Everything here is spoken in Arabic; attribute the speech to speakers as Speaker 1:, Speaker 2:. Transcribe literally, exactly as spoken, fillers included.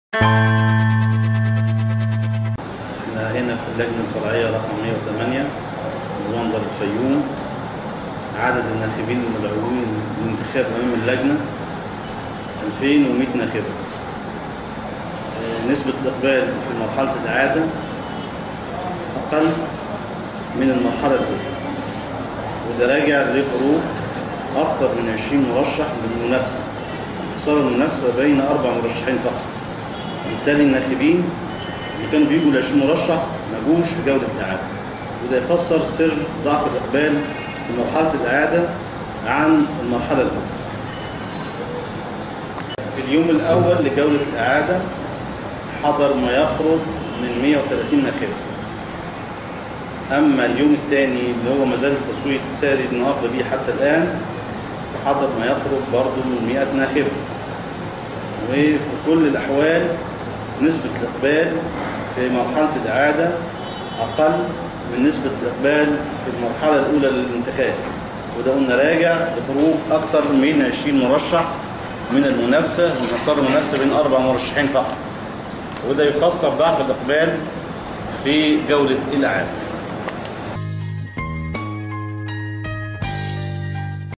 Speaker 1: احنا هنا في اللجنة الفرعية رقم مئة وثمانية بمنظر الفيوم. عدد الناخبين المدعوين للانتخاب أمام اللجنة ألفين ومئة ناخبة. نسبة الإقبال في مرحلة الإعادة أقل من المرحلة الأولى، وده راجع لخروج أكثر من عشرين مرشح للمنافسة، انحصار المنافسة بين أربع مرشحين فقط. بالتالي الناخبين اللي كانوا بيجوا ل عشرين مرشح ما جوش في جولة الإعادة، وده يفسر سر ضعف الإقبال في مرحلة الإعادة عن المرحلة الأولى. في اليوم الأول لجولة الإعادة حضر ما يقرب من مئة وثلاثين ناخبة. أما اليوم الثاني اللي هو ما زال التصويت ساري النهارده بيه حتى الآن، فحضر ما يقرب برضه من مئة ناخبة. وفي كل الأحوال نسبة الإقبال في مرحلة الإعادة أقل من نسبة الإقبال في المرحلة الأولى للانتخاب، وده قلنا راجع لخروج أكثر من عشرين مرشح من المنافسة، وانحصار المنافسة بين أربع مرشحين فقط، وده يفسر ضعف الإقبال في جولة الإعادة.